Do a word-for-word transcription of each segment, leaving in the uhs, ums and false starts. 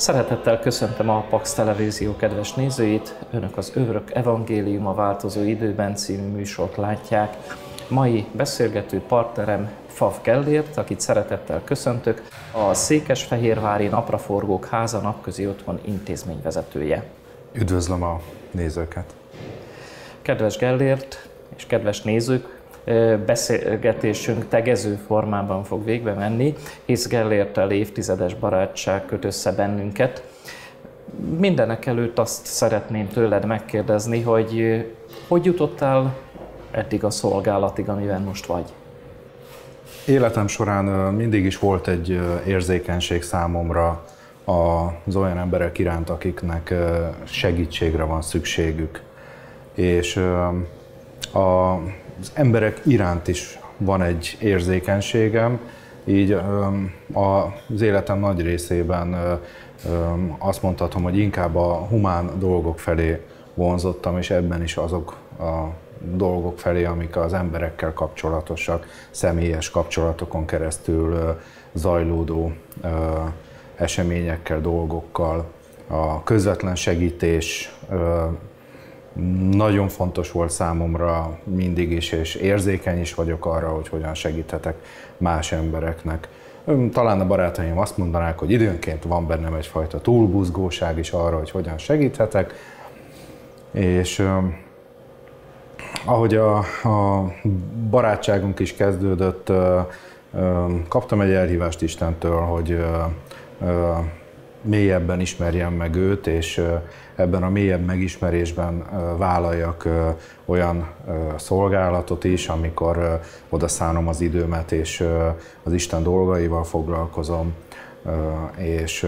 Szeretettel köszöntöm a Pax Televízió kedves nézőit. Önök az Örök Evangéliuma változó időben című műsort látják. Mai beszélgető partnerem Pfaff Gellért, akit szeretettel köszöntök, a Székesfehérvári Napraforgók Háza Napközi Otthon intézményvezetője. Üdvözlöm a nézőket! Kedves Gellért és kedves nézők, beszélgetésünk tegező formában fog végbe menni, hisz Gellérttel évtizedes barátság köt össze bennünket. Mindenek előtt azt szeretném tőled megkérdezni, hogy hogy jutottál eddig a szolgálatig, amiben most vagy? Életem során mindig is volt egy érzékenység számomra az olyan emberek iránt, akiknek segítségre van szükségük. És az emberek iránt is van egy érzékenységem, így az életem nagy részében azt mondhatom, hogy inkább a humán dolgok felé vonzottam, és ebben is azok a dolgok felé, amik az emberekkel kapcsolatosak, személyes kapcsolatokon keresztül zajlódó eseményekkel, dolgokkal. A közvetlen segítés nagyon fontos volt számomra mindig is, és érzékeny is vagyok arra, hogy hogyan segíthetek más embereknek. Talán a barátaim azt mondanák, hogy időnként van bennem egyfajta túlbuzgóság is arra, hogy hogyan segíthetek, és ahogy a, a barátságunk is kezdődött, kaptam egy elhívást Istentől, hogy mélyebben ismerjem meg őt, és ebben a mélyebb megismerésben vállaljak olyan szolgálatot is, amikor odaszánom az időmet, és az Isten dolgaival foglalkozom, és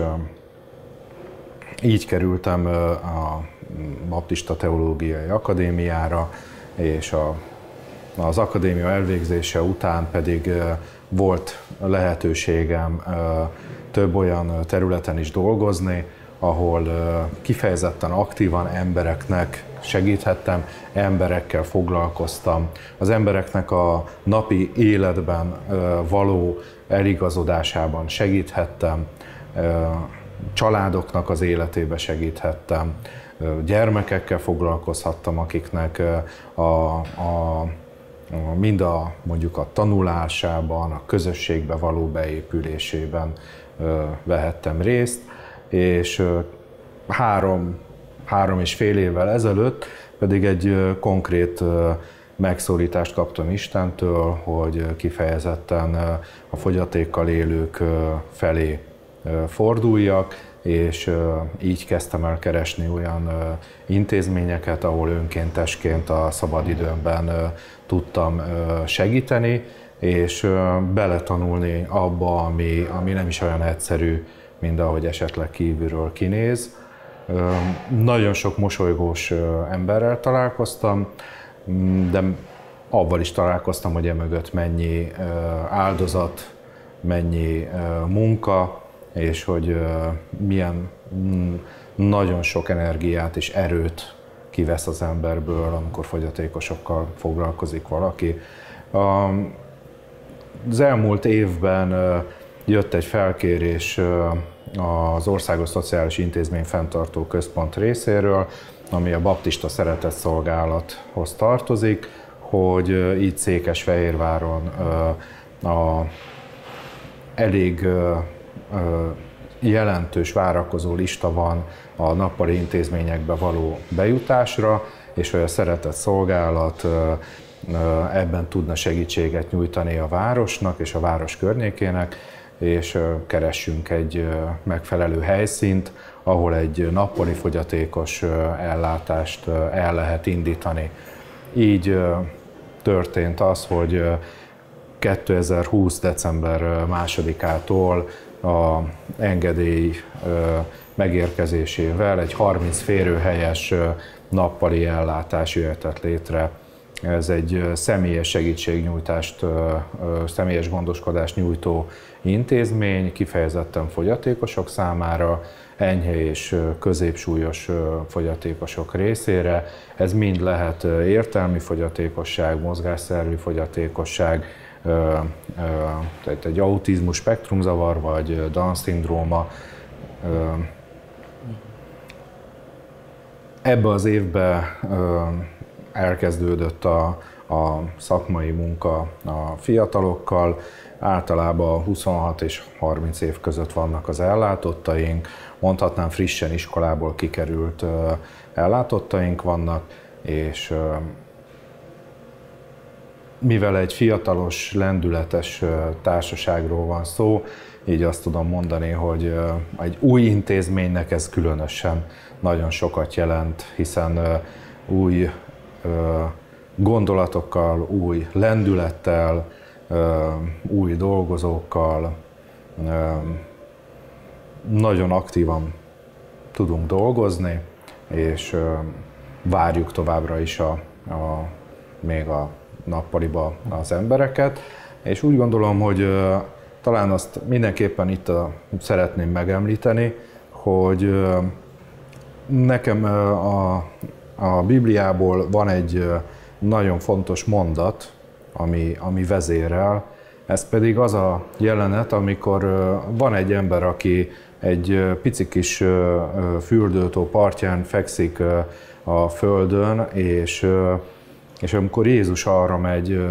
így kerültem a Baptista Teológiai Akadémiára, és a, az akadémia elvégzése után pedig volt lehetőségem több olyan területen is dolgozni, ahol kifejezetten aktívan embereknek segíthettem, emberekkel foglalkoztam, az embereknek a napi életben való eligazodásában segíthettem, családoknak az életébe segíthettem, gyermekekkel foglalkozhattam, akiknek a, a, mind a, mondjuk a tanulásában, a közösségbe való beépülésében vehettem részt, és három, három és fél évvel ezelőtt pedig egy konkrét megszólítást kaptam Istentől, hogy kifejezetten a fogyatékkal élők felé forduljak, és így kezdtem el keresni olyan intézményeket, ahol önkéntesként a szabadidőmben tudtam segíteni, és beletanulni abba, ami, ami nem is olyan egyszerű, mint ahogy esetleg kívülről kinéz. Nagyon sok mosolygós emberrel találkoztam, de avval is találkoztam, hogy emögött mennyi áldozat, mennyi munka, és hogy milyen nagyon sok energiát és erőt kivesz az emberből, amikor fogyatékosokkal foglalkozik valaki. Az elmúlt évben jött egy felkérés az Országos Szociális Intézmény Fenntartó Központ részéről, ami a Baptista Szeretetszolgálathoz tartozik, hogy így Székesfehérváron a elég jelentős várakozó lista van a nappali intézményekbe való bejutásra, és hogy a Szeretetszolgálat ebben tudna segítséget nyújtani a városnak és a város környékének, és keressünk egy megfelelő helyszínt, ahol egy nappali fogyatékos ellátást el lehet indítani. Így történt az, hogy kétezer-húsz. december másodikától a engedély megérkezésével egy harminc férőhelyes nappali ellátás jöhetett létre. Ez egy személyes segítségnyújtást, személyes gondoskodást nyújtó intézmény, kifejezetten fogyatékosok számára, enyhe és középsúlyos fogyatékosok részére. Ez mind lehet értelmi fogyatékosság, mozgásszervi fogyatékosság, tehát egy autizmus spektrumzavar vagy Down-szindróma, Ebbe az évben elkezdődött a, a szakmai munka a fiatalokkal, általában huszonhat és harminc év között vannak az ellátottaink, mondhatnám frissen iskolából kikerült ellátottaink vannak, és mivel egy fiatalos, lendületes társaságról van szó, így azt tudom mondani, hogy egy új intézménynek ez különösen nagyon sokat jelent, hiszen új gondolatokkal, új lendülettel, új dolgozókkal nagyon aktívan tudunk dolgozni, és várjuk továbbra is a, a, még a nappaliba az embereket, és úgy gondolom, hogy talán azt mindenképpen itt a, szeretném megemlíteni, hogy nekem a, a Bibliából van egy nagyon fontos mondat, ami, ami vezérel, ez pedig az a jelenet, amikor van egy ember, aki egy pici kis fürdőtó partján fekszik a földön, és, és amikor Jézus arra megy,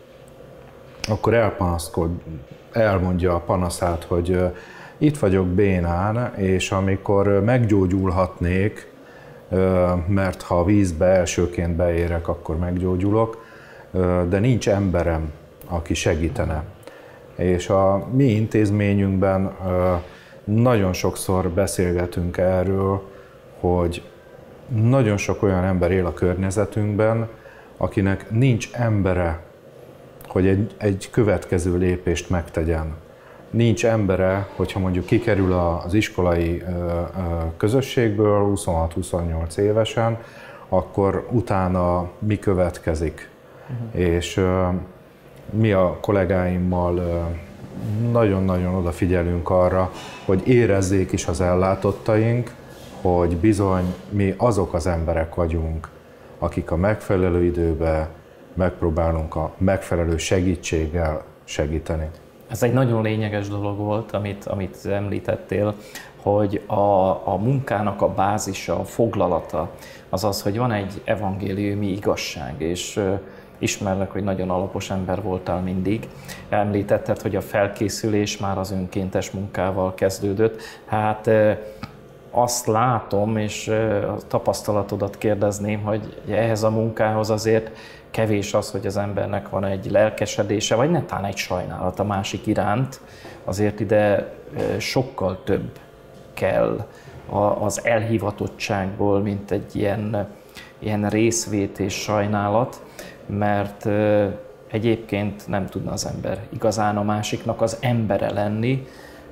akkor elpanaszkod, elmondja a panaszát, hogy itt vagyok bénán, és amikor meggyógyulhatnék, mert ha a vízbe elsőként beérek, akkor meggyógyulok, de nincs emberem, aki segítene. És a mi intézményünkben nagyon sokszor beszélgetünk erről, hogy nagyon sok olyan ember él a környezetünkben, akinek nincs embere, hogy egy, egy következő lépést megtegyen. Nincs embere, hogyha mondjuk kikerül az iskolai közösségből huszonhat-huszonnyolc évesen, akkor utána mi következik. Uh-huh. És mi a kollégáimmal nagyon-nagyon odafigyelünk arra, hogy érezzék is az ellátottaink, hogy bizony mi azok az emberek vagyunk, akik a megfelelő időben megpróbálunk a megfelelő segítséggel segíteni. Ez egy nagyon lényeges dolog volt, amit, amit említettél, hogy a, a munkának a bázisa, a foglalata az az, hogy van egy evangéliumi igazság, és ismerlek, hogy nagyon alapos ember voltál mindig. Említetted, hogy a felkészülés már az önkéntes munkával kezdődött. Hát azt látom, és a tapasztalatodat kérdezném, hogy ehhez a munkához azért kevés az, hogy az embernek van egy lelkesedése, vagy netán egy sajnálat a másik iránt, azért ide sokkal több kell az elhivatottságból, mint egy ilyen, ilyen részvét és sajnálat, mert egyébként nem tudna az ember igazán a másiknak az embere lenni.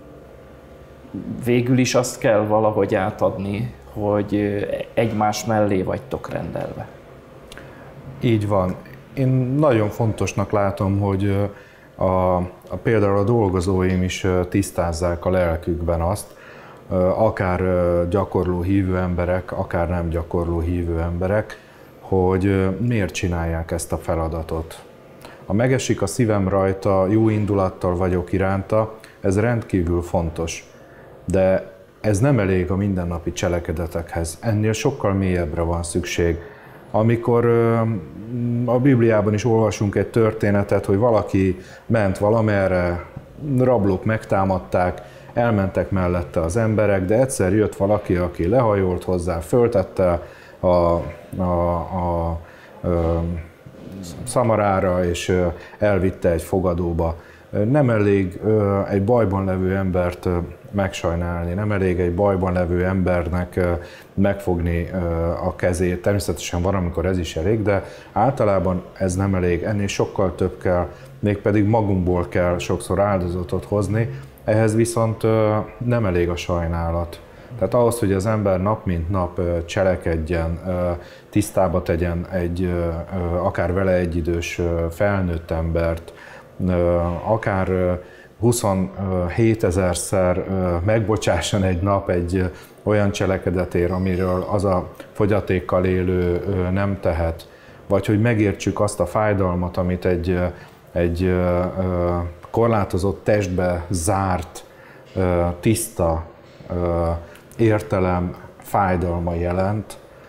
Végül is azt kell valahogy átadni, hogy egymás mellé vagytok rendelve. Így van. Én nagyon fontosnak látom, hogy a, a, például a dolgozóim is tisztázzák a lelkükben azt, akár gyakorló hívő emberek, akár nem gyakorló hívő emberek, hogy miért csinálják ezt a feladatot. Ha megesik a szívem rajta, jó indulattal vagyok iránta, ez rendkívül fontos. De ez nem elég a mindennapi cselekedetekhez, ennél sokkal mélyebbre van szükség. Amikor a Bibliában is olvasunk egy történetet, hogy valaki ment valamerre, rablók megtámadták, elmentek mellette az emberek, de egyszer jött valaki, aki lehajolt hozzá, föltette a, a, a, a szamarára, és elvitte egy fogadóba. Nem elég egy bajban levő embert megsajnálni, nem elég egy bajban levő embernek megfogni a kezét. Természetesen van, amikor ez is elég, de általában ez nem elég, ennél sokkal több kell, mégpedig magunkból kell sokszor áldozatot hozni, ehhez viszont nem elég a sajnálat. Tehát ahhoz, hogy az ember nap mint nap cselekedjen, tisztába tegyen egy akár vele egyidős felnőtt embert, akár huszonhétezerszer megbocsásson egy nap egy olyan cselekedetért, amiről az a fogyatékkal élő nem tehet, vagy hogy megértsük azt a fájdalmat, amit egy, egy korlátozott testbe zárt, tiszta értelem fájdalma jelent,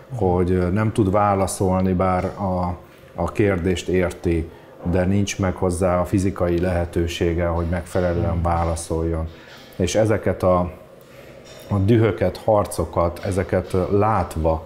hogy nem tud válaszolni, bár a, a kérdést érti, de nincs meg hozzá a fizikai lehetősége, hogy megfelelően válaszoljon. És ezeket a, a dühöket, harcokat, ezeket látva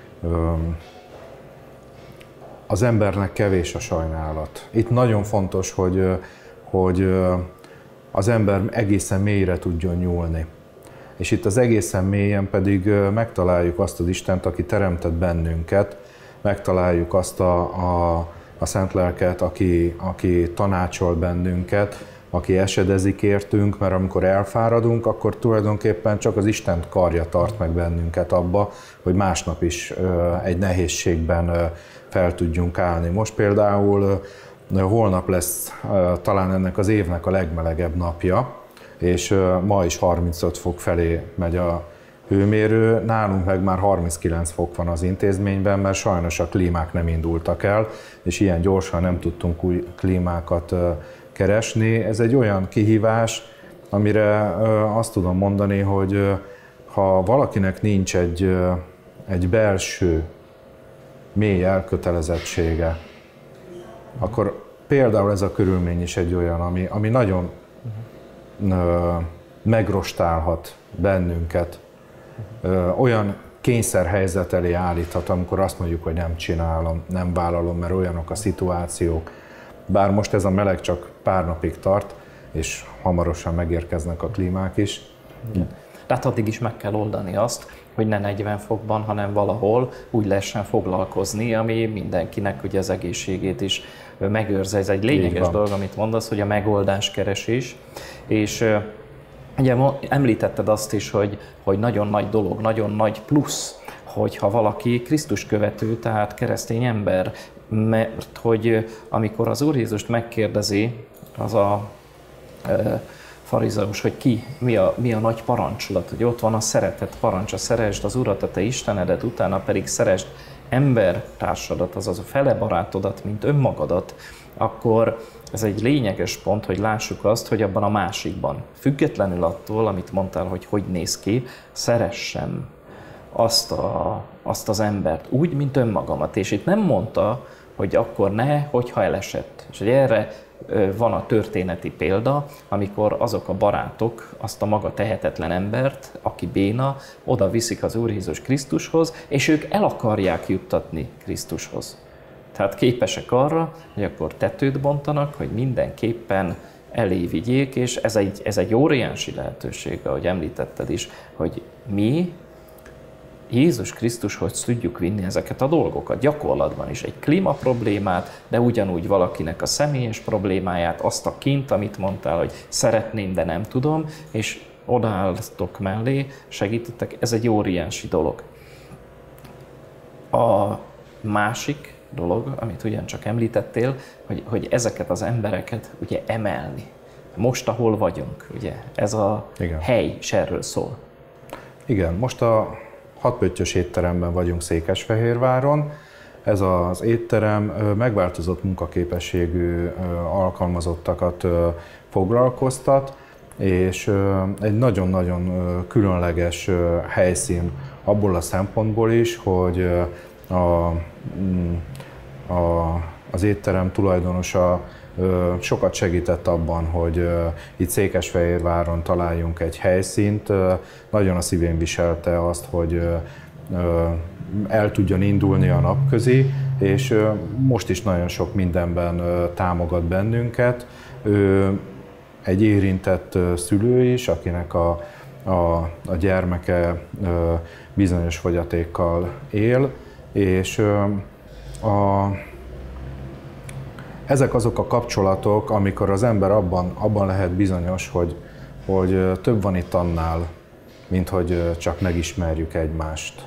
az embernek kevés a sajnálat. Itt nagyon fontos, hogy, hogy az ember egészen mélyre tudjon nyúlni. És itt az egészen mélyen pedig megtaláljuk azt az Istent, aki teremtett bennünket, megtaláljuk azt a, a, a Szent Lelket, aki, aki tanácsol bennünket, aki esedezik értünk, mert amikor elfáradunk, akkor tulajdonképpen csak az Isten karja tart meg bennünket abba, hogy másnap is egy nehézségben fel tudjunk állni. Most például holnap lesz talán ennek az évnek a legmelegebb napja, és ma is harmincöt fok felé megy a hőmérő, nálunk meg már harminckilenc fok van az intézményben, mert sajnos a klímák nem indultak el, és ilyen gyorsan nem tudtunk új klímákat keresni. Ez egy olyan kihívás, amire azt tudom mondani, hogy ha valakinek nincs egy, egy belső, mély elkötelezettsége, akkor például ez a körülmény is egy olyan, ami, ami nagyon megrostálhat bennünket, olyan kényszerhelyzet elé állíthat, amikor azt mondjuk, hogy nem csinálom, nem vállalom, mert olyanok a szituációk. Bár most ez a meleg csak pár napig tart, és hamarosan megérkeznek a klímák is. Igen. Tehát addig is meg kell oldani azt, hogy ne negyven fokban, hanem valahol úgy lehessen foglalkozni, ami mindenkinek ugye az egészségét is megőrzi. Ez egy lényeges dolog, amit mondasz, hogy a megoldáskeresés. És ugye említetted azt is, hogy, hogy nagyon nagy dolog, nagyon nagy plusz, hogyha valaki Krisztus követő, tehát keresztény ember, mert hogy amikor az Úr Jézust megkérdezi az a e, farizeus, hogy ki, mi a, mi a nagy parancsolat, hogy ott van a szeretet parancsa, szeresd az Urat, a te Istenedet, utána pedig szeresd embertársadat, azaz a fele barátodat, mint önmagadat, akkor ez egy lényeges pont, hogy lássuk azt, hogy abban a másikban, függetlenül attól, amit mondtál, hogy hogy néz ki, szeressem azt, a, azt az embert úgy, mint önmagamat. És itt nem mondta, hogy akkor ne, hogyha elesett. És hogy erre van a történeti példa, amikor azok a barátok azt a maga tehetetlen embert, aki béna, oda viszik az Úr Jézus Krisztushoz, és ők el akarják juttatni Krisztushoz. Tehát képesek arra, hogy akkor tetőt bontanak, hogy mindenképpen elé vigyék, és ez egy, ez egy óriási lehetőség, ahogy említetted is, hogy mi Jézus Krisztushoz tudjuk vinni ezeket a dolgokat, gyakorlatban is egy klímaproblémát, de ugyanúgy valakinek a személyes problémáját, azt a kint, amit mondtál, hogy szeretném, de nem tudom, és odaálltok mellé, segítettek, ez egy óriási dolog. A másik dolog, amit ugyancsak említettél, hogy, hogy ezeket az embereket ugye emelni. Most, ahol vagyunk, ugye, ez a Igen. hely is erről szól. Igen, most a Hatpöttyös étteremben vagyunk Székesfehérváron. Ez az étterem megváltozott munkaképességű alkalmazottakat foglalkoztat, és egy nagyon-nagyon különleges helyszín abból a szempontból is, hogy a, a, az étterem tulajdonosa sokat segített abban, hogy itt Székesfehérváron találjunk egy helyszínt. Nagyon a szívén viselte azt, hogy el tudjon indulni a napközi, és most is nagyon sok mindenben támogat bennünket. Ő egy érintett szülő is, akinek a, a, a gyermeke bizonyos fogyatékkal él, és a ezek azok a kapcsolatok, amikor az ember abban, abban lehet bizonyos, hogy, hogy több van itt annál, mint hogy csak megismerjük egymást.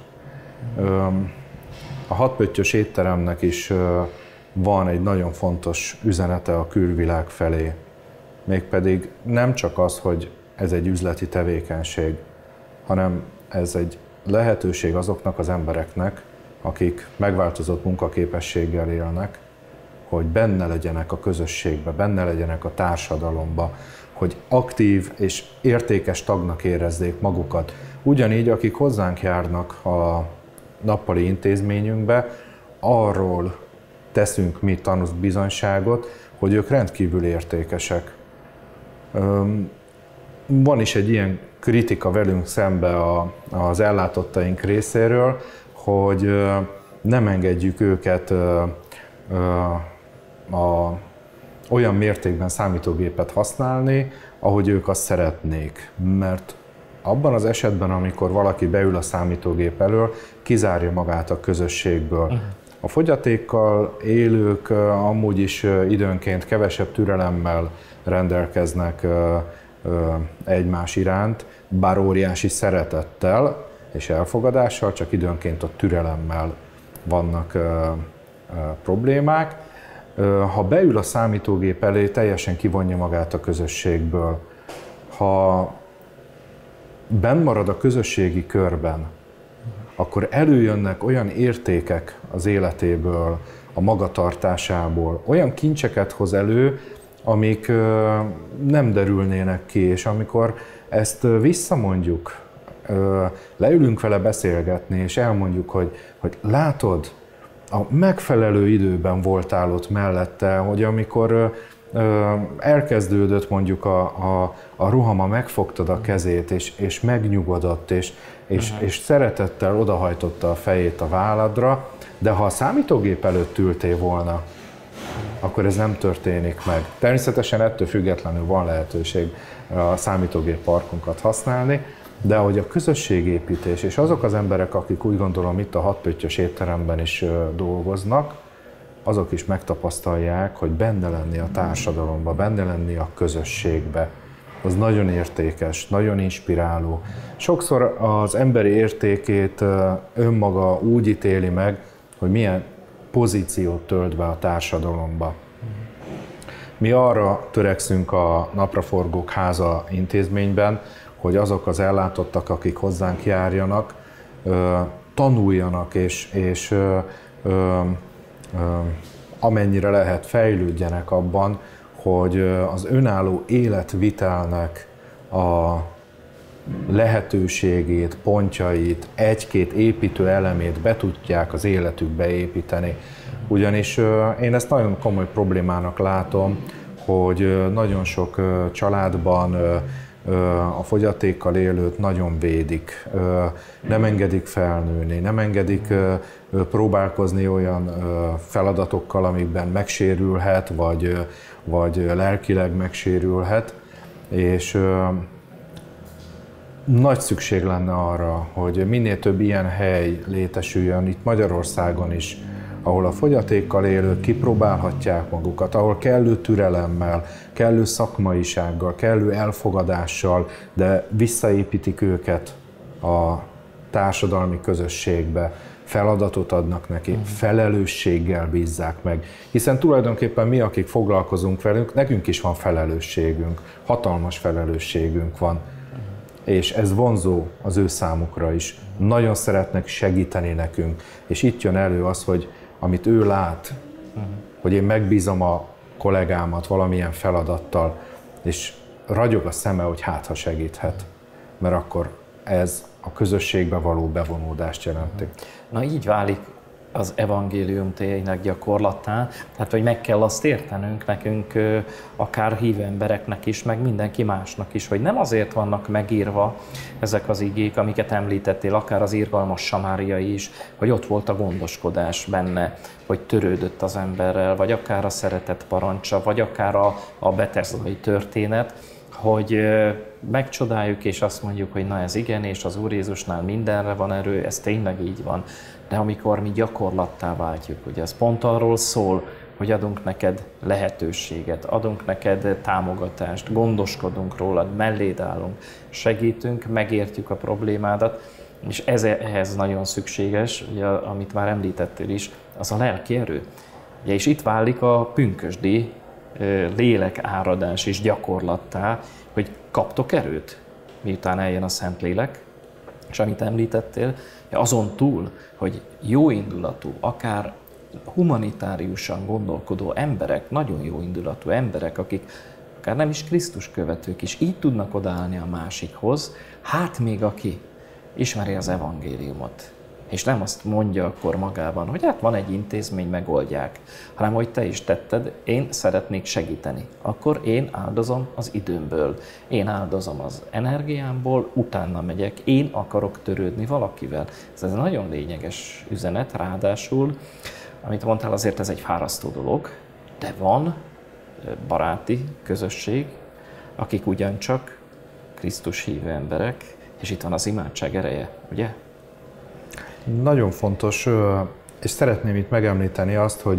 A Hatpöttyös étteremnek is van egy nagyon fontos üzenete a külvilág felé. Mégpedig nem csak az, hogy ez egy üzleti tevékenység, hanem ez egy lehetőség azoknak az embereknek, akik megváltozott munkaképességgel élnek, hogy benne legyenek a közösségbe, benne legyenek a társadalomba, hogy aktív és értékes tagnak érezzék magukat. Ugyanígy, akik hozzánk járnak a, nappali intézményünkbe arról teszünk mi tanúbizonyságot, hogy ők rendkívül értékesek. Van is egy ilyen kritika velünk szembe az ellátottaink részéről, hogy nem engedjük őket a, olyan mértékben számítógépet használni, ahogy ők azt szeretnék. Mert abban az esetben, amikor valaki beül a számítógép elől, kizárja magát a közösségből. Uh-huh. A fogyatékkal élők amúgy is időnként kevesebb türelemmel rendelkeznek egymás iránt, bár óriási szeretettel és elfogadással, csak időnként a türelemmel vannak problémák. Ha beül a számítógép elé, teljesen kivonja magát a közösségből. Ha benn marad a közösségi körben, akkor előjönnek olyan értékek az életéből, a magatartásából, olyan kincseket hoz elő, amik nem derülnének ki, és amikor ezt visszamondjuk, leülünk vele beszélgetni, és elmondjuk, hogy, hogy látod, a megfelelő időben voltál ott mellette, hogy amikor elkezdődött mondjuk a, a, a rohama, megfogtad a kezét, és, és megnyugodott, és, és, uh-huh. és szeretettel odahajtotta a fejét a válladra, de ha a számítógép előtt ültél volna, akkor ez nem történik meg. Természetesen ettől függetlenül van lehetőség a számítógép parkunkat használni, de ahogy a közösségépítés és azok az emberek, akik úgy gondolom itt a hatpöttyös étteremben is dolgoznak, azok is megtapasztalják, hogy benne lenni a társadalomba, benne lenni a közösségbe, az nagyon értékes, nagyon inspiráló. Sokszor az emberi értékét önmaga úgy ítéli meg, hogy milyen pozíciót tölt be a társadalomba. Mi arra törekszünk a Napraforgók Háza intézményben, hogy azok az ellátottak, akik hozzánk járjanak, tanuljanak és, és amennyire lehet fejlődjenek abban, hogy az önálló életvitelnek a lehetőségét, pontjait, egy-két építő elemét be tudják az életükbe építeni. Ugyanis én ezt nagyon komoly problémának látom, hogy nagyon sok családban a fogyatékkal élőt nagyon védik, nem engedik felnőni, nem engedik próbálkozni olyan feladatokkal, amikben megsérülhet, vagy, vagy lelkileg megsérülhet, és nagy szükség lenne arra, hogy minél több ilyen hely létesüljön itt Magyarországon is, ahol a fogyatékkal élők kipróbálhatják magukat, ahol kellő türelemmel, kellő szakmaisággal, kellő elfogadással, de visszaépítik őket a társadalmi közösségbe, feladatot adnak neki, felelősséggel bízzák meg. Hiszen tulajdonképpen mi, akik foglalkozunk velünk, nekünk is van felelősségünk, hatalmas felelősségünk van. És ez vonzó az ő számukra is. Nagyon szeretnek segíteni nekünk. És itt jön elő az, hogy amit ő lát, uh-huh. hogy én megbízom a kollégámat valamilyen feladattal, és ragyog a szeme, hogy hát ha segíthet, mert akkor ez a közösségbe való bevonódást jelenti. Na így válik az evangélium tényleg gyakorlattá, tehát hogy meg kell azt értenünk nekünk, akár hívő embereknek is, meg mindenki másnak is, hogy nem azért vannak megírva ezek az igék, amiket említettél, akár az irgalmas samáriai is, hogy ott volt a gondoskodás benne, hogy törődött az emberrel, vagy akár a szeretet parancsa, vagy akár a, a betesdai történet, hogy megcsodáljuk és azt mondjuk, hogy na ez igen, és az Úr Jézusnál mindenre van erő, ez tényleg így van. De amikor mi gyakorlattá váltjuk, ugye ez pont arról szól, hogy adunk neked lehetőséget, adunk neked támogatást, gondoskodunk rólad, melléd állunk, segítünk, megértjük a problémádat, és ez ehhez nagyon szükséges, ugye, amit már említettél is, az a lelki erő. Ugye, és itt válik a pünkösdi lélek áradás is gyakorlattá, hogy kaptok erőt, miután eljön a Szentlélek, és amit említettél, azon túl, hogy jóindulatú, akár humanitáriusan gondolkodó emberek, nagyon jóindulatú emberek, akik akár nem is Krisztus követők is, így tudnak odaállni a másikhoz, hát még aki ismeri az evangéliumot, És nem azt mondja akkor magában, hogy hát van egy intézmény, megoldják, hanem hogy te is tetted, én szeretnék segíteni. Akkor én áldozom az időmből, én áldozom az energiámból, utána megyek, én akarok törődni valakivel. Ez egy nagyon lényeges üzenet, ráadásul, amit mondtál, azért ez egy fárasztó dolog, de van baráti közösség, akik ugyancsak Krisztus hívő emberek, és itt van az imádság ereje, ugye? Nagyon fontos, és szeretném itt megemlíteni azt, hogy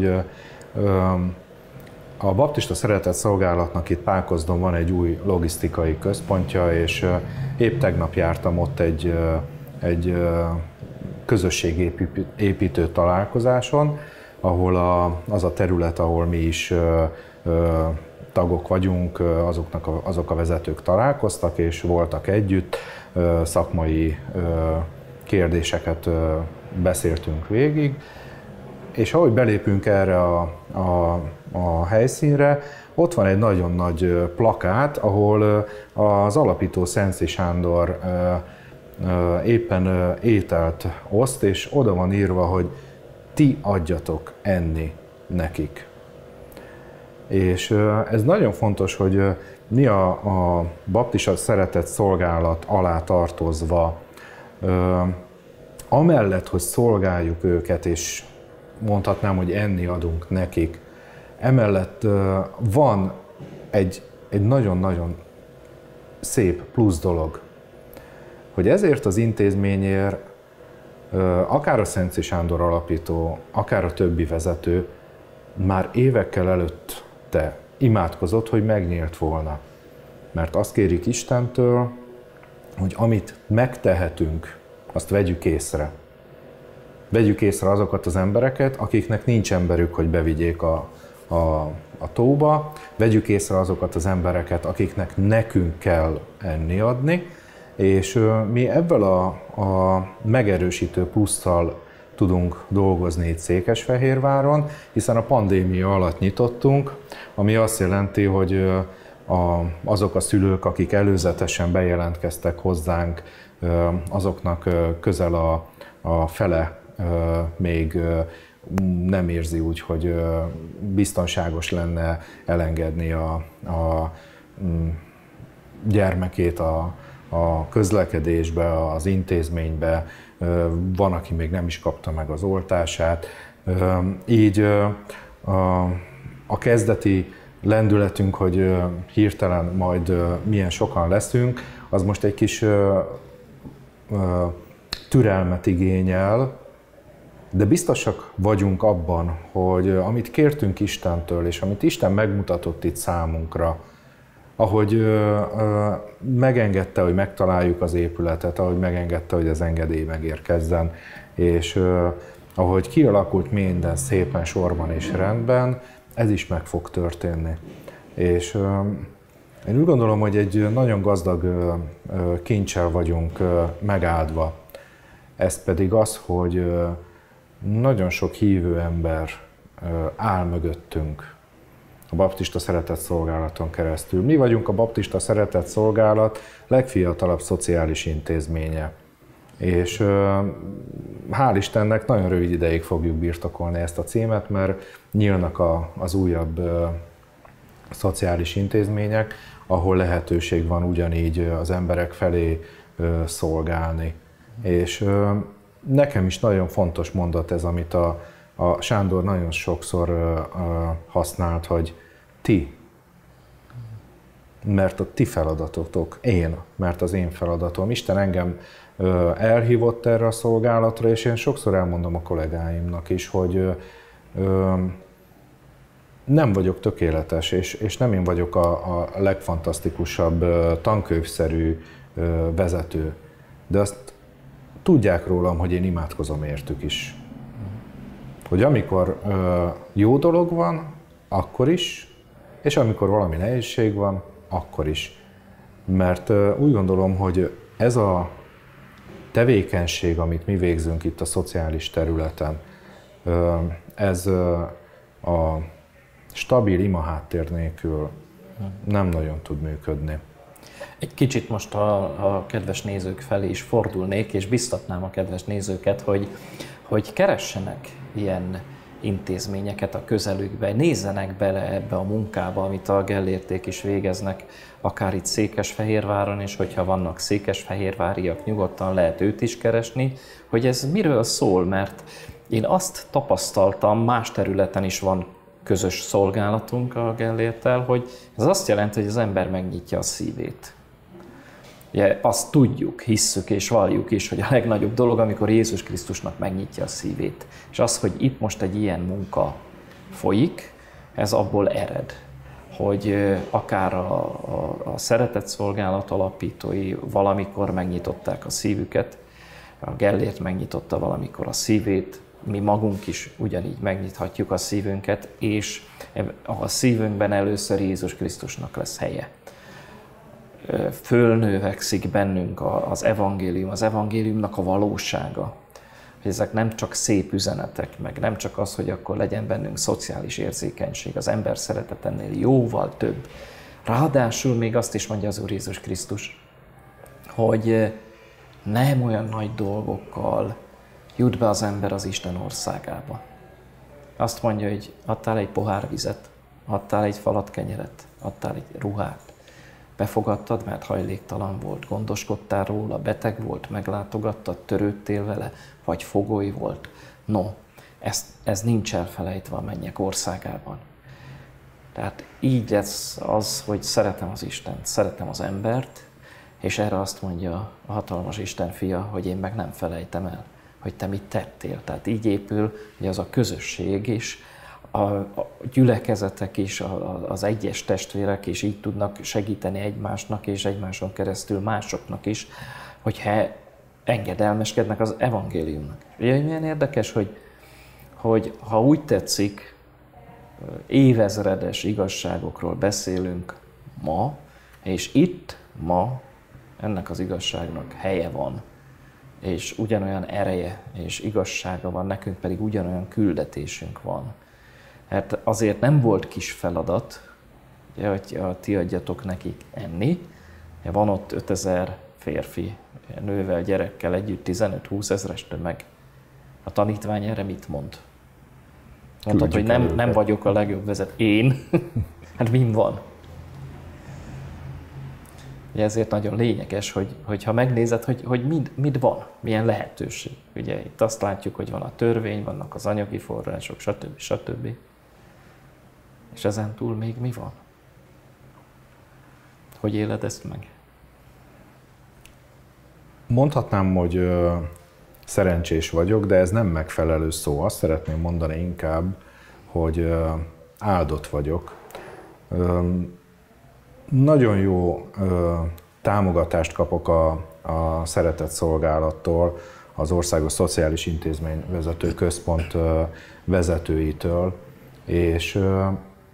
a Baptista Szeretett Szolgálatnak itt Pákozdon van egy új logisztikai központja, és épp tegnap jártam ott egy, egy közösségépítő találkozáson, ahol a, az a terület, ahol mi is tagok vagyunk, azoknak a, azok a vezetők találkoztak, és voltak együtt, szakmai kérdéseket beszéltünk végig, és ahogy belépünk erre a, a, a helyszínre, ott van egy nagyon nagy plakát, ahol az alapító Szenci Sándor éppen ételt oszt, és oda van írva, hogy ti adjatok enni nekik. És ez nagyon fontos, hogy mi a, a Baptista Szeretett Szolgálat alá tartozva, amellett, hogy szolgáljuk őket, és mondhatnám, hogy enni adunk nekik, emellett van egy, egy nagyon-nagyon szép plusz dolog, hogy ezért az intézményért akár a Szenci Sándor alapító, akár a többi vezető már évekkel előtte imádkozott, hogy megnyílt volna. Mert azt kérik Istentől, hogy amit megtehetünk, azt vegyük észre. Vegyük észre azokat az embereket, akiknek nincs emberük, hogy bevigyék a, a, a tóba. Vegyük észre azokat az embereket, akiknek nekünk kell enni adni. És mi ebből a, a megerősítő plusszal tudunk dolgozni itt Székesfehérváron, hiszen a pandémia alatt nyitottunk, ami azt jelenti, hogy a, azok a szülők, akik előzetesen bejelentkeztek hozzánk, azoknak közel a, a fele még nem érzi úgy, hogy biztonságos lenne elengedni a, a gyermekét a, a közlekedésbe, az intézménybe, van, aki még nem is kapta meg az oltását. Így a, a kezdeti lendületünk, hogy hirtelen majd milyen sokan leszünk, az most egy kis türelmet igényel, de biztosak vagyunk abban, hogy amit kértünk Istentől, és amit Isten megmutatott itt számunkra, ahogy ö, ö, megengedte, hogy megtaláljuk az épületet, ahogy megengedte, hogy az engedély megérkezzen, és ö, ahogy kialakult minden szépen sorban és rendben, ez is meg fog történni. És ö, én úgy gondolom, hogy egy nagyon gazdag ö, ö, kincsel vagyunk ö, megáldva. Ez pedig az, hogy ö, nagyon sok hívő ember ö, áll mögöttünk a Baptista Szeretett Szolgálaton keresztül. Mi vagyunk a Baptista Szeretett Szolgálat legfiatalabb szociális intézménye. És hál' Istennek nagyon rövid ideig fogjuk birtokolni ezt a címet, mert nyílnak a, az újabb ö, szociális intézmények, ahol lehetőség van ugyanígy az emberek felé ö, szolgálni. És ö, nekem is nagyon fontos mondat ez, amit a A Sándor nagyon sokszor uh, uh, használt, hogy ti, mert a ti feladatotok, én, mert az én feladatom. Isten engem uh, elhívott erre a szolgálatra, és én sokszor elmondom a kollégáimnak is, hogy uh, uh, nem vagyok tökéletes, és, és nem én vagyok a, a legfantasztikusabb, uh, tankönyvszerű uh, vezető, de azt tudják rólam, hogy én imádkozom értük is. Hogy amikor ö, jó dolog van, akkor is, és amikor valami nehézség van, akkor is. Mert ö, úgy gondolom, hogy ez a tevékenység, amit mi végzünk itt a szociális területen, ö, ez ö, a stabil imaháttér nélkül nem nagyon tud működni. Egy kicsit most a, a kedves nézők felé is fordulnék, és biztatnám a kedves nézőket, hogy, hogy keressenek ilyen intézményeket a közelükbe, nézzenek bele ebbe a munkába, amit a Gellérték is végeznek, akár itt Székesfehérváron, és hogyha vannak székesfehérváriak, nyugodtan lehet őt is keresni, hogy ez miről szól, mert én azt tapasztaltam, más területen is van közös szolgálatunk a Gellérttel, hogy ez azt jelenti, hogy az ember megnyitja a szívét. Ugye azt tudjuk, hisszük és valljuk is, hogy a legnagyobb dolog, amikor Jézus Krisztusnak megnyitja a szívét. És az, hogy itt most egy ilyen munka folyik, ez abból ered, hogy akár a, a, a szeretett szolgálat alapítói valamikor megnyitották a szívüket, a Gellért megnyitotta valamikor a szívét, mi magunk is ugyanígy megnyithatjuk a szívünket, és a szívünkben először Jézus Krisztusnak lesz helye. Fölnövekszik bennünk az evangélium, az evangéliumnak a valósága. Hogy ezek nem csak szép üzenetek, meg nem csak az, hogy akkor legyen bennünk szociális érzékenység, az ember szeretet ennél jóval több. Ráadásul még azt is mondja az Úr Jézus Krisztus, hogy nem olyan nagy dolgokkal jut be az ember az Isten országába. Azt mondja, hogy adtál egy pohár vizet, adtál egy falat kenyeret, adtál egy ruhát. Befogadtad, mert hajléktalan volt, gondoskodtál róla, beteg volt, meglátogattad, törődtél vele, vagy fogoly volt. No, ez, ez nincs elfelejtve a mennyek országában. Tehát így lesz az, hogy szeretem az Istent, szeretem az embert, és erre azt mondja a hatalmas Isten fia, hogy én meg nem felejtem el, hogy te mit tettél. Tehát így épül, hogy az a közösség is, a gyülekezetek is, az egyes testvérek is így tudnak segíteni egymásnak, és egymáson keresztül másoknak is, hogyha engedelmeskednek az evangéliumnak. Ugye milyen érdekes, hogy, hogy ha úgy tetszik, évezredes igazságokról beszélünk ma, és itt ma ennek az igazságnak helye van, és ugyanolyan ereje és igazsága van, nekünk pedig ugyanolyan küldetésünk van. Hát azért nem volt kis feladat, hogy ti adjatok nekik enni. Van ott ötezer férfi, nővel, gyerekkel együtt, tizenöt-húsz ezres tömeg. A tanítvány erre mit mond? Mondhat, hogy nem, nem vagyok a legjobb vezető. Én? Hát min van? Ezért nagyon lényeges, hogy, hogy ha megnézed, hogy, hogy mit, mit van, milyen lehetőség. Ugye itt azt látjuk, hogy van a törvény, vannak az anyagi források, stb. stb. És ezen túl még mi van? Hogy éled ezt meg? Mondhatnám, hogy ö, szerencsés vagyok, de ez nem megfelelő szó. Azt szeretném mondani inkább, hogy ö, áldott vagyok. Ö, nagyon jó ö, támogatást kapok a, a Szeretett Szolgálattól, az Országos Szociális Intézmény Vezető Központ ö, vezetőitől, és ö,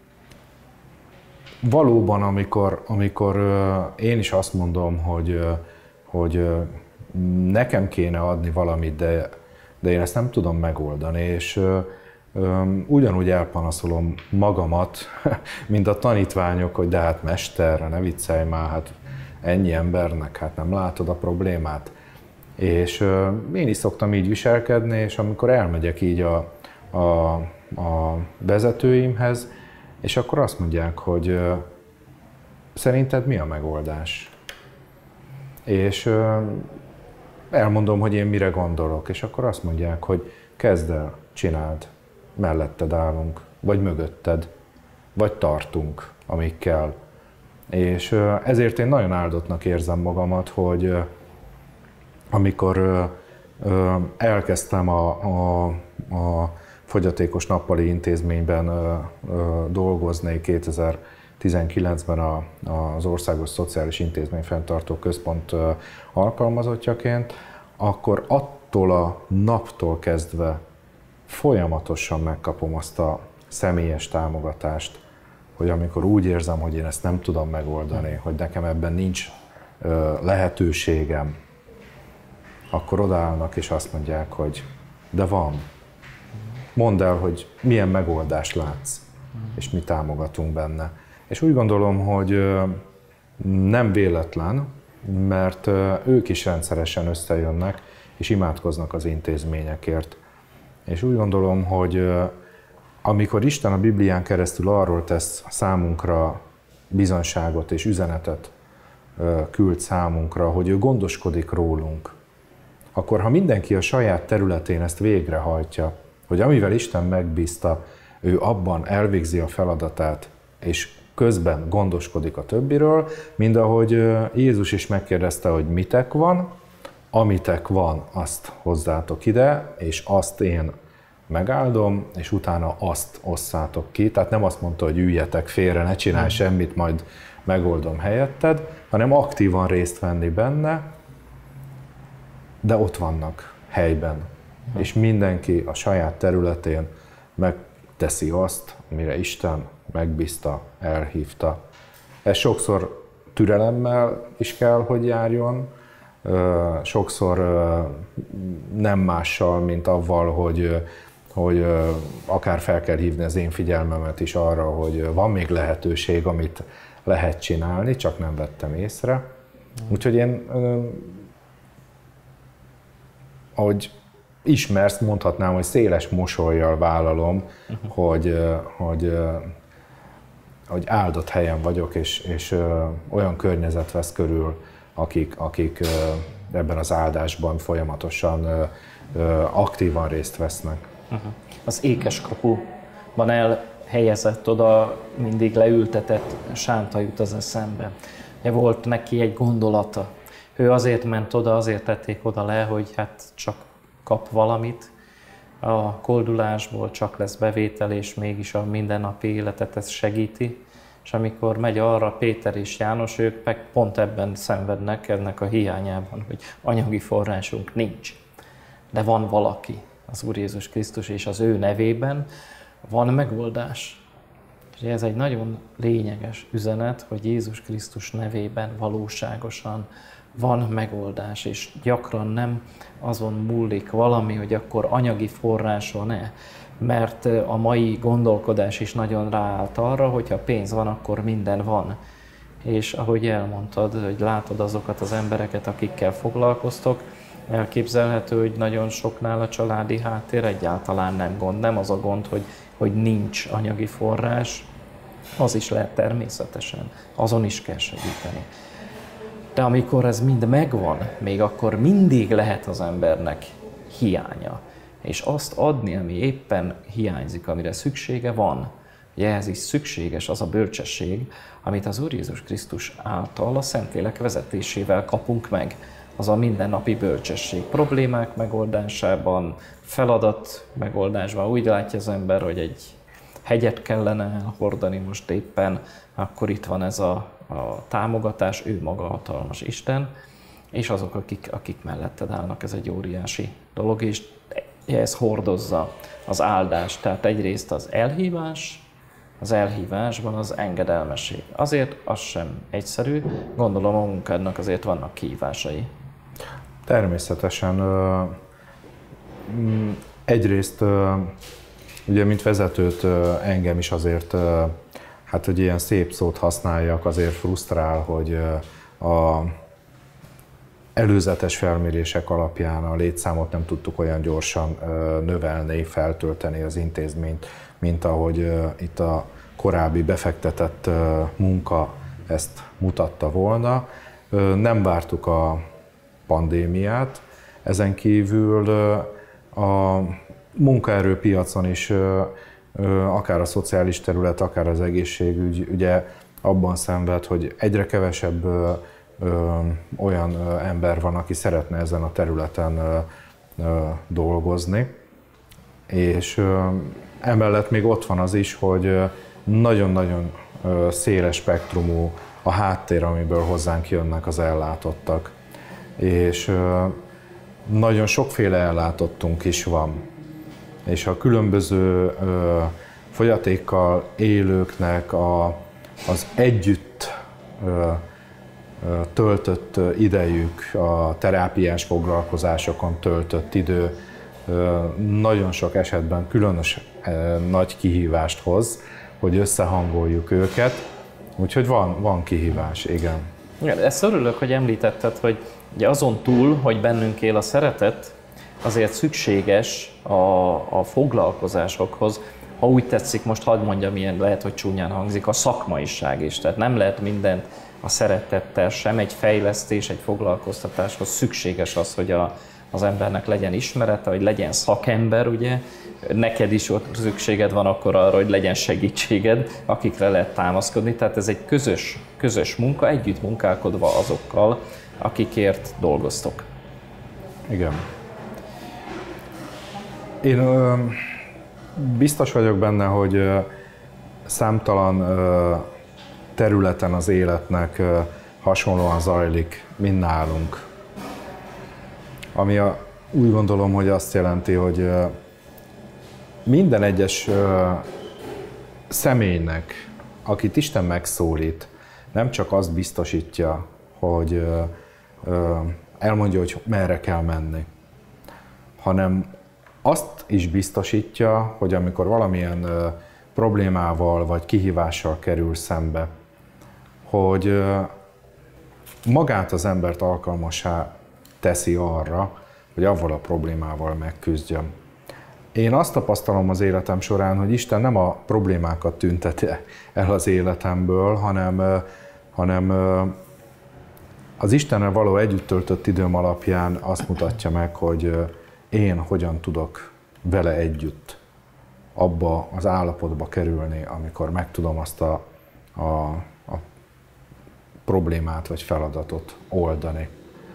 valóban, amikor, amikor ö, én is azt mondom, hogy, ö, hogy ö, nekem kéne adni valamit, de, de én ezt nem tudom megoldani, és ö, ö, ugyanúgy elpanaszolom magamat, mint a tanítványok, hogy de hát mester, ne viccelj már, hát ennyi embernek, hát nem látod a problémát. És ö, én is szoktam így viselkedni, és amikor elmegyek így a, a, a vezetőimhez, és akkor azt mondják, hogy ö, szerinted mi a megoldás? És ö, elmondom, hogy én mire gondolok, és akkor azt mondják, hogy kezd el, csináld, melletted állunk, vagy mögötted, vagy tartunk, amíg kell. És ö, ezért én nagyon áldottnak érzem magamat, hogy ö, amikor ö, ö, elkezdtem a, a, a Fogyatékos Nappali Intézményben ö, ö, dolgozni kétezer-tizenkilencben a, az Országos Szociális Intézmény Fenntartó Központ ö, alkalmazottjaként, akkor attól a naptól kezdve folyamatosan megkapom azt a személyes támogatást, hogy amikor úgy érzem, hogy én ezt nem tudom megoldani, hogy nekem ebben nincs ö, lehetőségem, akkor odaállnak és azt mondják, hogy de van. Mondd el, hogy milyen megoldást látsz, és mi támogatunk benne. És úgy gondolom, hogy Nem véletlen, mert ők is rendszeresen összejönnek, és imádkoznak az intézményekért. És úgy gondolom, hogy amikor Isten a Biblián keresztül arról tesz számunkra bizonyságot és üzenetet küld számunkra, hogy ő gondoskodik rólunk, akkor ha mindenki a saját területén ezt végrehajtja, hogy amivel Isten megbízta, ő abban elvégzi a feladatát, és közben gondoskodik a többiről, mind ahogy Jézus is megkérdezte, hogy mitek van, amitek van, azt hozzátok ide, és azt én megáldom, és utána azt osszátok ki. Tehát nem azt mondta, hogy üljetek félre, ne csinálj semmit, majd megoldom helyetted, hanem aktívan részt venni benne, de ott vannak helyben. Hmm. És mindenki a saját területén megteszi azt, amire Isten megbízta, elhívta. Ez sokszor türelemmel is kell, hogy járjon, sokszor nem mással, mint avval, hogy, hogy akár fel kell hívni az én figyelmemet is arra, hogy van még lehetőség, amit lehet csinálni, csak nem vettem észre. Úgyhogy én, ahogy ismersz, mondhatnám, hogy széles mosollyal vállalom, uh-huh. hogy, hogy, hogy áldott helyen vagyok, és, és olyan környezet vesz körül, akik, akik ebben az áldásban folyamatosan aktívan részt vesznek. Uh-huh. Az ékes kapuban elhelyezett, oda mindig leültetett sánta jut az eszembe. Volt neki egy gondolata. Ő azért ment oda, azért tették oda le, hogy hát csak kap valamit, a koldulásból csak lesz bevétel, és mégis a mindennapi életet ez segíti. És amikor megy arra Péter és János, ők meg pont ebben szenvednek, ennek a hiányában, hogy anyagi forrásunk nincs. De van valaki, az Úr Jézus Krisztus, és az ő nevében van megoldás. És ez egy nagyon lényeges üzenet, hogy Jézus Krisztus nevében valóságosan van megoldás, és gyakran nem azon múlik valami, hogy akkor anyagi forráson-e, mert a mai gondolkodás is nagyon ráállt arra, hogy ha pénz van, akkor minden van. És ahogy elmondtad, hogy látod azokat az embereket, akikkel foglalkoztok, elképzelhető, hogy nagyon soknál a családi háttér egyáltalán nem gond. Nem az a gond, hogy, hogy nincs anyagi forrás, az is lehet természetesen, azon is kell segíteni. De amikor ez mind megvan, még akkor mindig lehet az embernek hiánya. És azt adni, ami éppen hiányzik, amire szüksége van. Ugye ehhez is szükséges az a bölcsesség, amit az Úr Jézus Krisztus által, a Szentlélek vezetésével kapunk meg. Az a mindennapi bölcsesség. Problémák megoldásában, feladat megoldásban úgy látja az ember, hogy egy hegyet kellene elhordani most éppen, akkor itt van ez a, a támogatás, ő maga hatalmas Isten, és azok, akik, akik melletted állnak, ez egy óriási dolog, és ez hordozza az áldást. Tehát egyrészt az elhívás, az elhívásban az engedelmesség. Azért az sem egyszerű, gondolom a munkádnak azért vannak kihívásai. Természetesen. Egyrészt, ugye, mint vezetőt engem is azért, hát hogy ilyen szép szót használjak, azért frusztrál, hogy a előzetes felmérések alapján a létszámot nem tudtuk olyan gyorsan növelni, feltölteni az intézményt, mint ahogy itt a korábbi befektetett munka ezt mutatta volna. Nem vártuk a pandémiát, ezen kívül a munkaerőpiacon is, akár a szociális terület, akár az egészségügy ugye abban szenved, hogy egyre kevesebb olyan ember van, aki szeretne ezen a területen dolgozni. És emellett még ott van az is, hogy nagyon-nagyon széles spektrumú a háttér, amiből hozzánk jönnek az ellátottak. És nagyon sokféle ellátottunk is van. És a különböző fogyatékkal élőknek a, az együtt töltött idejük, a terápiás foglalkozásokon töltött idő nagyon sok esetben különös nagy kihívást hoz, hogy összehangoljuk őket. Úgyhogy van, van kihívás, igen. Ezt örülök, hogy említetted, hogy ugye azon túl, hogy bennünk él a szeretet, azért szükséges a, a foglalkozásokhoz, ha úgy tetszik, most hadd mondjam, ilyen lehet, hogy csúnyán hangzik, a szakmaiság is. Tehát nem lehet mindent a szeretettel sem, egy fejlesztés, egy foglalkoztatáshoz szükséges az, hogy a, az embernek legyen ismerete, hogy legyen szakember, ugye. Neked is ott szükséged van akkor arra, hogy legyen segítséged, akikre lehet támaszkodni. Tehát ez egy közös, közös munka, együtt munkálkodva azokkal, akikért dolgoztok. Igen. Én ö, biztos vagyok benne, hogy ö, számtalan ö, területen az életnek ö, hasonlóan zajlik, mint nálunk. Ami a, úgy gondolom, hogy azt jelenti, hogy ö, minden egyes ö, személynek, akit Isten megszólít, nem csak azt biztosítja, hogy ö, ö, elmondja, hogy merre kell menni, hanem azt is biztosítja, hogy amikor valamilyen ö, problémával vagy kihívással kerül szembe, hogy ö, magát az embert alkalmassá teszi arra, hogy avval a problémával megküzdjön. Én azt tapasztalom az életem során, hogy Isten nem a problémákat tünteti el az életemből, hanem, hanem az Istennel való együtt töltött időm alapján azt mutatja meg, hogy én hogyan tudok vele együtt abba az állapotba kerülni, amikor meg tudom azt a, a, a problémát vagy feladatot oldani.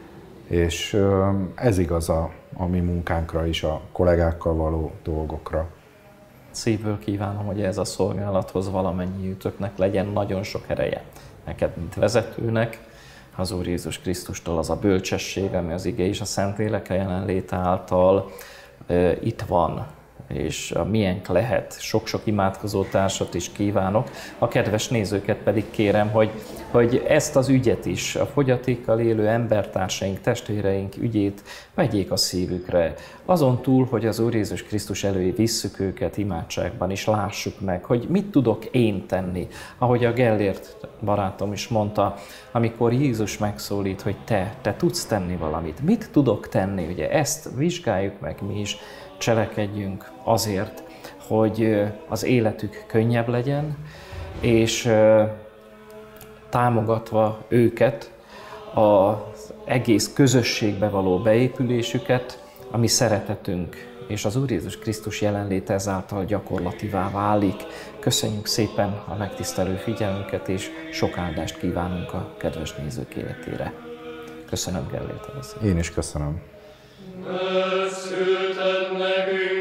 És ez igaz a, a mi munkánkra is, a kollégákkal való dolgokra. Szívből kívánom, hogy ez a szolgálathoz valamennyiütöknek legyen nagyon sok ereje. Neked, mint vezetőnek, az Úr Jézus Krisztustól az a bölcsesség, ami az ige és a Szentlélek jelenléte által e, itt van, és a miénk lehet. Sok-sok imádkozó társat is kívánok. A kedves nézőket pedig kérem, hogy, hogy ezt az ügyet is, a fogyatékkal élő embertársaink, testvéreink ügyét vegyék a szívükre. Azon túl, hogy az Úr Jézus Krisztus elé visszük őket imádságban is, lássuk meg, hogy mit tudok én tenni. Ahogy a Gellért barátom is mondta, amikor Jézus megszólít, hogy te, te tudsz tenni valamit. Mit tudok tenni? Ugye ezt vizsgáljuk meg mi is, cselekedjünk azért, hogy az életük könnyebb legyen, és támogatva őket, az egész közösségbe való beépülésüket, a mi szeretetünk és az Úr Jézus Krisztus jelenléte ezáltal gyakorlativá válik. Köszönjük szépen a megtisztelő figyelmünket, és sok áldást kívánunk a kedves nézők életére. Köszönöm, Gellért. Én is köszönöm. Szülted nekünk